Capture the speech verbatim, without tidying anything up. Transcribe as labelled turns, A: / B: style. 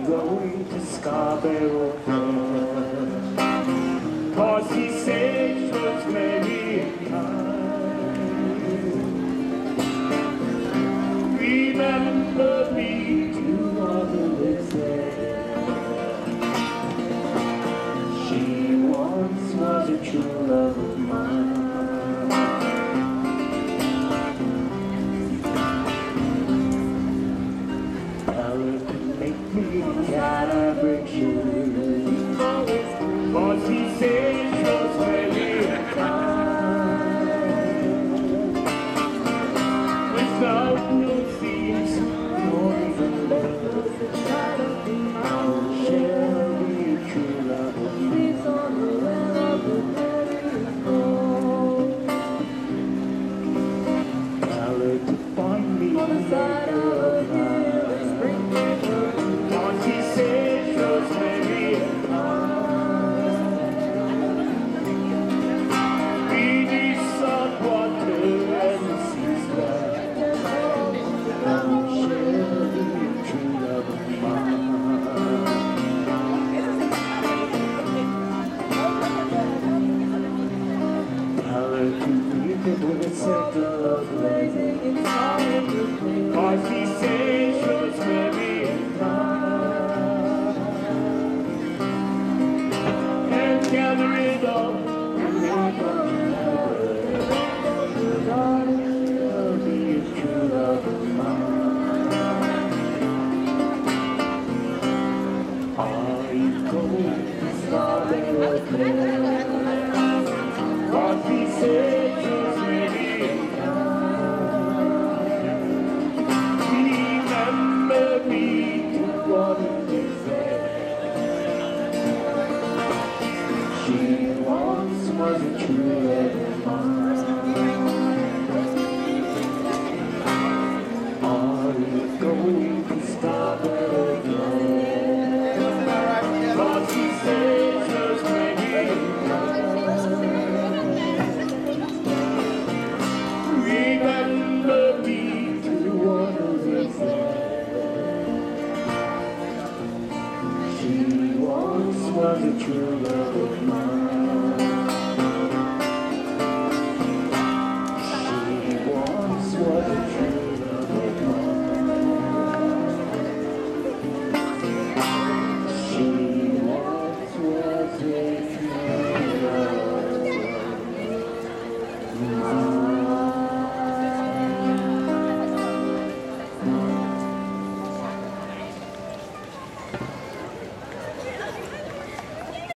A: going to Scarborough Fair, 'cause he said she was very kind. Remember me to honor this day. She once was a true love of mine. Make me celebration, 'cause he said she was very kind. Without no fees, nor even letters, I'll share be a true love of mine. Tell her to find me on the side of life. With a circle of blazing, 'cause he said she was very kind. And gather it up and make up the darling, I'll be a true love of mine. Are you going to Scarborough Fair? 'Cause he said she once was a true love of mine. Are you going to Scarborough Fair? 'Cause she said she was very kind. Remember me to honor this day. She once was a true love of mine.